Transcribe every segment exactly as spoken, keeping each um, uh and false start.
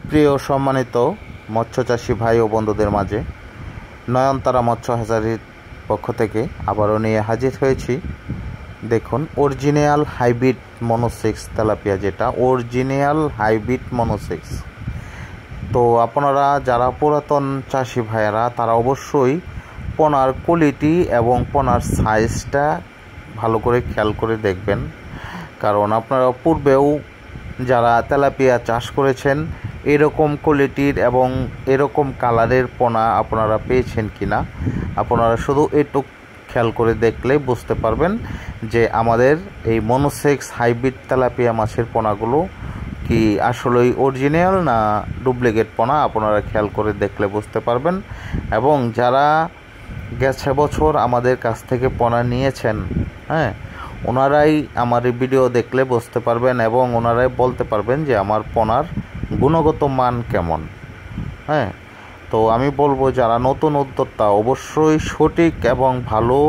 প্রিয় সম্মানিত মৎস্যচাষী ভাই ও বন্ধুদের মাঝে নয়নতারা মৎস্য হ্যাচারির পক্ষ থেকে আবারও নিয়ে হাজির হয়েছি। দেখুন, অরিজিনাল হাইব্রিড মনোসেক্স তেলাপিয়া, যেটা অরিজিনাল হাইব্রিড মনোসেক্স। তো আপনারা যারা পুরাতন চাষি ভাইয়েরা তারা অবশ্যই পোনার কোয়ালিটি এবং পোনার সাইজটা ভালো করে খেয়াল করে দেখবেন, কারণ আপনারা পূর্বেও যারা তেলাপিয়া চাষ করেছেন এরকম কোয়ালিটির এবং এরকম কালারের পোনা আপনারা পেয়েছেন কিনা, আপনারা শুধু একটু খেয়াল করে দেখলে বুঝতে পারবেন যে আমাদের এই মনোসেক্স হাইব্রিড তেলাপিয়া মাছের পোনাগুলো কি আসলেই অরিজিনাল না ডুপ্লিকেট পোনা, আপনারা খেয়াল করে দেখলে বুঝতে পারবেন। এবং যারা গেছে বছর আমাদের কাছ থেকে পোনা নিয়েছেন, হ্যাঁ, ওনারাই আমার এই ভিডিও দেখলে বুঝতে পারবেন এবং ওনারাই বলতে পারবেন যে আমার পোনার গুণগত মান কেমন। হ্যাঁ, তো আমি বলবো যারা নতুন উদ্যোক্তা অবশ্যই সঠিক এবং ভালো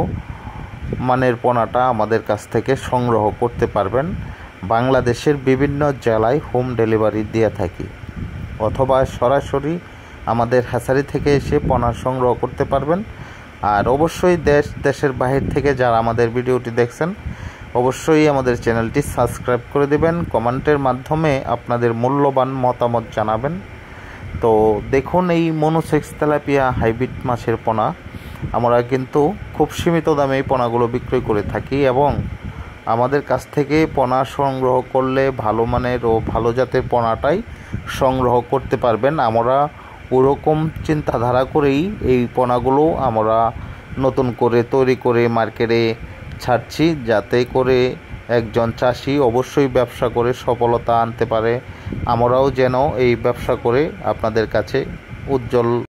মানের পোনাটা আমাদের কাছ থেকে সংগ্রহ করতে পারবেন। বাংলাদেশের বিভিন্ন জেলায় হোম ডেলিভারি দিয়ে থাকি, অথবা সরাসরি আমাদের হ্যাচারি থেকে এসে পোনা সংগ্রহ করতে পারবেন। আর অবশ্যই দেশ দেশের বাহির থেকে যারা আমাদের ভিডিওটি দেখছেন অবশ্যই আমাদের চ্যানেলটি সাবস্ক্রাইব করে দেবেন, কমেন্টের মাধ্যমে আপনাদের মূল্যবান মতামত জানাবেন। তো দেখুন, এই মনোসেক্স তেলাপিয়া হাইব্রিড মাছের পোনা আমরা কিন্তু খুব সীমিত দামে এই পোনাগুলো বিক্রয় করে থাকি এবং আমাদের কাছ থেকে পোনা সংগ্রহ করলে ভালো মানের ও ভালো জাতের পোনাটাই সংগ্রহ করতে পারবেন। আমরা ওরকম চিন্তাধারা করেই এই পোনাগুলো আমরা নতুন করে তৈরি করে মার্কেটে ছাড়ছি, যাতে করে একজন চাষি অবশ্যই ব্যবসা করে সফলতা আনতে পারে। আমরাও যেন এই ব্যবসা করে আপনাদের কাছে উজ্জ্বল